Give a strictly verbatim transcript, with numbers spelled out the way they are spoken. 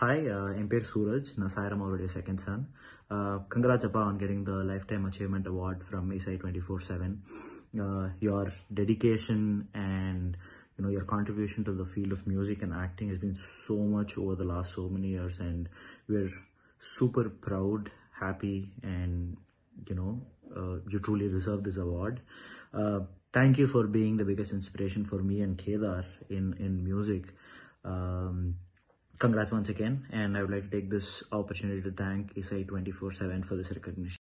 Hi, uh, I'm Sooraj, na Sairam already second son. Uh, congrats Appa on getting the Lifetime Achievement Award from A S I twenty-four seven. Uh, your dedication and you know your contribution to the field of music and acting has been so much over the last so many years, and we're super proud, happy, and you know uh, you truly deserve this award. Uh, thank you for being the biggest inspiration for me and Kedar in in music. Um, Congrats once again, and I would like to take this opportunity to thank A S I twenty-four seven for this recognition.